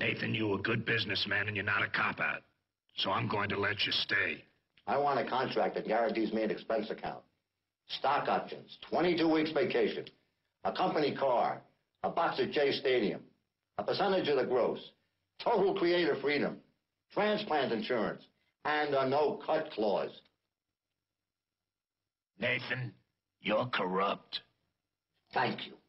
Nathan, you're a good businessman and you're not a cop-out. So I'm going to let you stay. I want a contract that guarantees me an expense account. Stock options, 22 weeks vacation, a company car, a box at Jay Stadium, a percentage of the gross, total creative freedom, transplant insurance, and a no-cut clause. Nathan, you're corrupt. Thank you.